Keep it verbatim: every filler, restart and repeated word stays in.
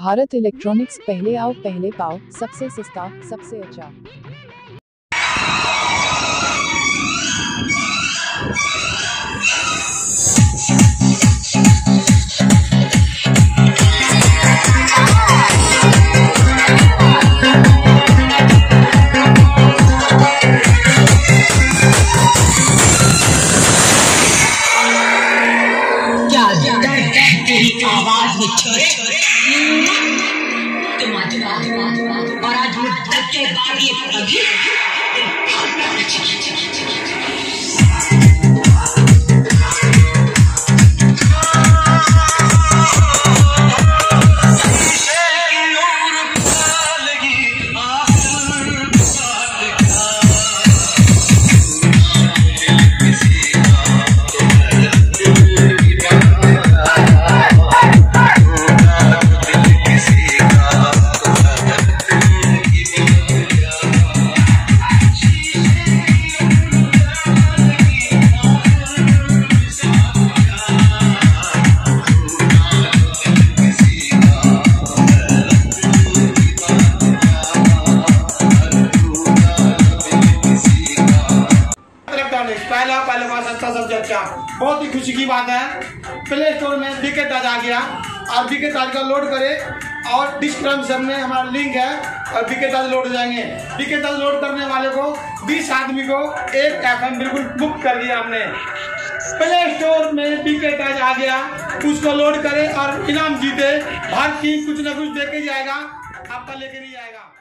Bharat electronics, पहले आओ पहले पाओ, सबसे सस्ता सबसे अच्छा। आवाज में और आज मुद्दत के बाद ये अभी पहला पहले बार सस्ता सबसे अच्छा। बहुत ही खुशी की बात है, प्ले स्टोर में बीके ताज आ गया। आप बीके ताज का लोड करें और डिस्क्रिप्शन में हमारा लिंक है और बीके ताज लोड हो जाएंगे। बीके ताज लोड करने वाले को बीस आदमी को एक एफएम बिल्कुल बुक कर दिया हमने। प्ले स्टोर में बीके ताज आ गया, उसको लोड करें और इनाम जीते। हर चीज कुछ ना कुछ देके जाएगा, आपका लेके नहीं जाएगा।